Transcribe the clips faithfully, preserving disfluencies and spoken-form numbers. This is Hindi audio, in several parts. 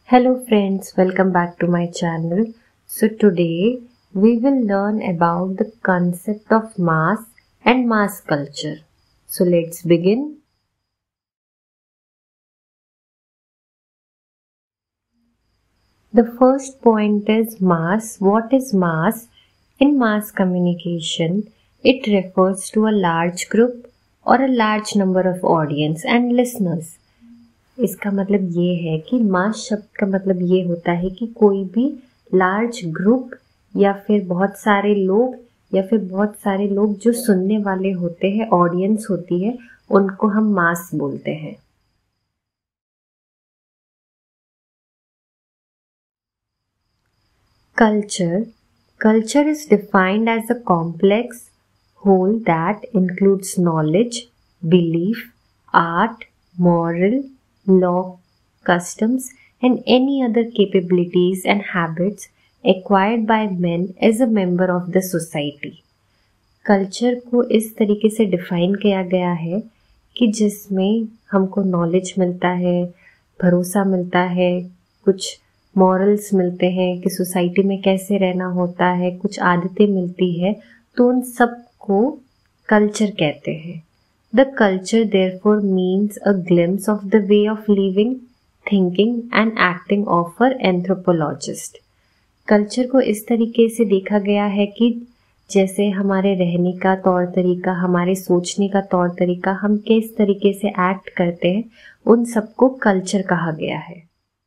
Hello friends, welcome back to my channel. So today we will learn about the concept of mass and mass culture. So let's begin. The first point is mass. What is mass? In mass communication, it refers to a large group or a large number of audience and listeners. इसका मतलब ये है कि मास शब्द का मतलब ये होता है कि कोई भी लार्ज ग्रुप या फिर बहुत सारे लोग या फिर बहुत सारे लोग जो सुनने वाले होते हैं, ऑडियंस होती है, उनको हम मास बोलते हैं. Culture. Culture is defined as a complex whole that includes knowledge, belief, art, moral, law, customs, and any other capabilities and habits acquired by men as a member of the society. Culture को इस तरीके से डिफाइन किया गया है कि जिसमें हमको नॉलेज मिलता है, भरोसा मिलता है, कुछ मॉरल्स मिलते हैं कि सोसाइटी में कैसे रहना होता है, कुछ आदतें मिलती है, तो उन सब को कल्चर कहते हैं. The culture therefore means a glimpse of the way of living, thinking and acting of an anthropologist. Culture को इस तरीके से देखा गया है कि जैसे हमारे रहने का तौर तरीका, हमारे सोचने का तौर तरीका, हम किस तरीके से एक्ट करते हैं, उन सबको कल्चर कहा गया है.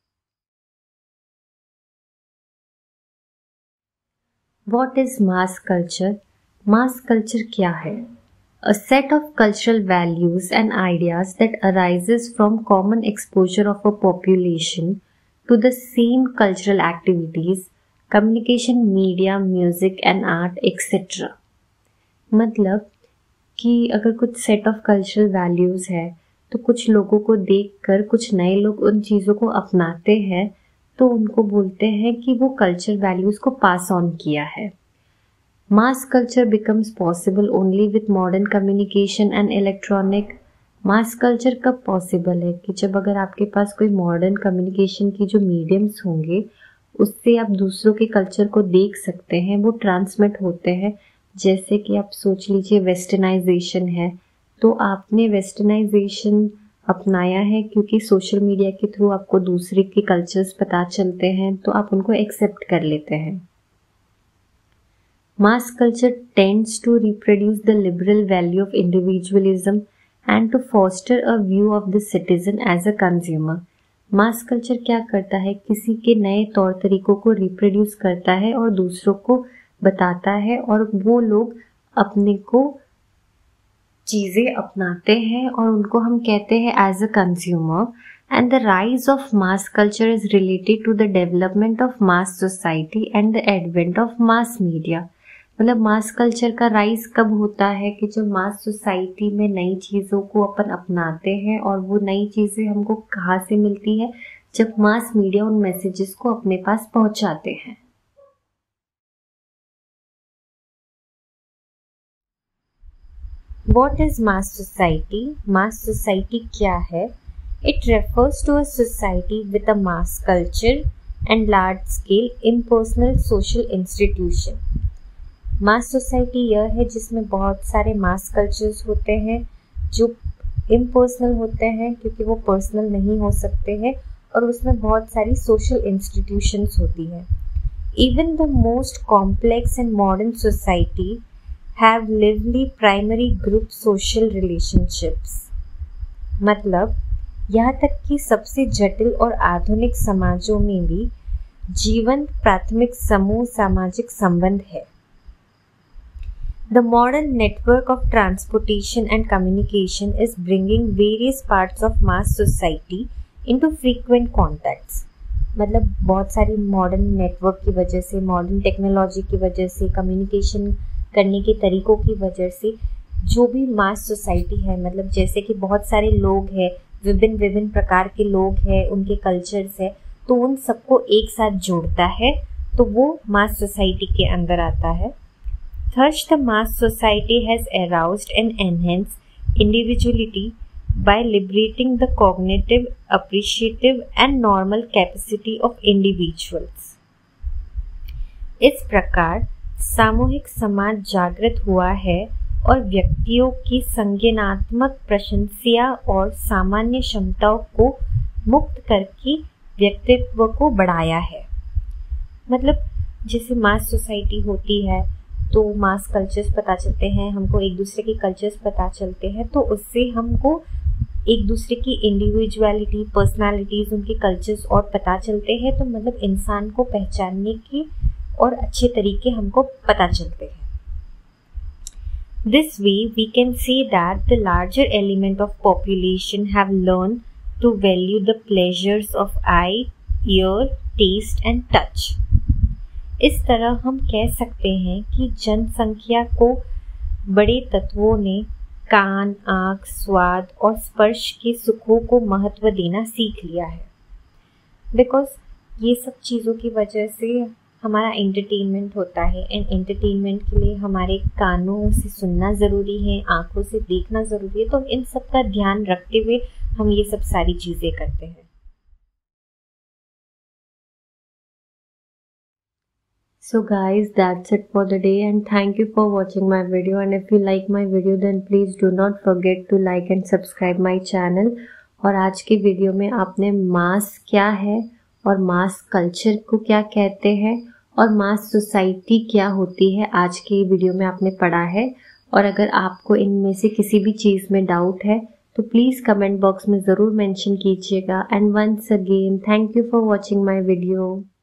What is mass culture? Mass culture क्या है? A set of cultural values and ideas that arises from common exposure of a population to the same cultural activities, communication, media, music and art, et cetera. मतलब कि अगर कुछ set of cultural values है तो कुछ लोगों को देखकर कुछ नए लोग उन चीज़ों को अपनाते हैं तो उनको बोलते हैं कि वो cultural values को pass on किया है. Mass culture becomes possible only with modern communication and electronic. Mass culture कब possible है कि जब अगर आपके पास कोई modern communication की जो mediums होंगे उससे आप दूसरों के culture को देख सकते हैं, वो transmit होते हैं. जैसे कि आप सोच लीजिए westernization है, तो आपने westernization अपनाया है क्योंकि social media के through आपको दूसरे के cultures पता चलते हैं तो आप उनको accept कर लेते हैं. Mass culture tends to reproduce the liberal value of individualism and to foster a view of the citizen as a consumer. Mass culture क्या करता है? किसी के नए तौर तरीकों को reproduce करता है और दूसरों को बताता है और वो लोग अपने को चीज़ें अपनाते हैं और उनको हम कहते हैं as a consumer. And the rise of mass culture is related to the development of mass society and the advent of mass media. मतलब मास कल्चर का राइज कब होता है कि जब मास सोसाइटी में नई चीज़ों को अपन अपनाते हैं और वो नई चीज़ें हमको कहाँ से मिलती है? जब मास मीडिया उन मैसेजेस को अपने पास पहुँचाते हैं. What is mass society? Mass society क्या है? It refers to a society with a mass culture and large scale impersonal social institution. Mass society यह है जिसमें बहुत सारे मास कल्चर्स होते हैं जो इम्पर्सनल होते हैं क्योंकि वो पर्सनल नहीं हो सकते हैं और उसमें बहुत सारी सोशल इंस्टीट्यूशंस होती हैं. Even the most complex and modern society have lively primary group social relationships. मतलब यहाँ तक कि सबसे जटिल और आधुनिक समाजों में भी जीवंत प्राथमिक समूह सामाजिक संबंध है. The modern network of transportation and communication is bringing various parts of mass society into frequent contacts. मतलब बहुत सारी मॉडर्न नेटवर्क की वजह से, मॉडर्न टेक्नोलॉजी की वजह से, कम्युनिकेशन करने के तरीकों की वजह से जो भी मास सोसाइटी है, मतलब जैसे कि बहुत सारे लोग हैं, विभिन्न विभिन्न प्रकार के लोग हैं, उनके कल्चर्स है, तो उन सबको एक साथ जोड़ता है तो वो मास सोसाइटी के अंदर आता है. Thus, the mass society has aroused and enhanced individuality, by liberating the cognitive, appreciative and normal capacity of individuals. इस प्रकार सामूहिक समाज जागृत हुआ है और व्यक्तियों की संज्ञानात्मक प्रशंसा और सामान्य क्षमताओं को मुक्त करके व्यक्तित्व को बढ़ाया है। मतलब जैसे मास सोसाइटी होती है तो मास कल्चर्स पता चलते हैं, हमको एक दूसरे के कल्चर्स पता चलते हैं, तो उससे हमको एक दूसरे की इंडिविजुअलिटी, पर्सनालिटीज, उनके कल्चर्स और पता चलते हैं। तो मतलब इंसान को पहचानने की और अच्छे तरीके हमको पता चलते हैं। This way we can say that the larger element of population have learned to value the pleasures of eye, ear, taste and touch. इस तरह हम कह सकते हैं कि जनसंख्या को बड़े तत्वों ने कान, आँख, स्वाद और स्पर्श के सुखों को महत्व देना सीख लिया है। बिकॉज ये सब चीज़ों की वजह से हमारा एंटरटेनमेंट होता है, एंड एंटरटेनमेंट के लिए हमारे कानों से सुनना ज़रूरी है, आँखों से देखना ज़रूरी है। तो इन सब का ध्यान रखते हुए हम ये सब सारी चीज़ें करते हैं। So guys, that's it for the day and thank you for watching my video, and if you like my video then please do not forget to like and subscribe my channel। और आज के वीडियो में आपने मास क्या है और मास कल्चर को क्या कहते हैं और मास सोसाइटी क्या होती है, आज के वीडियो में आपने पढ़ा है। और अगर आपको इनमें से किसी भी चीज़ में डाउट है तो प्लीज़ कमेंट बॉक्स में ज़रूर मेंशन कीजिएगा। And once again thank you for watching my video.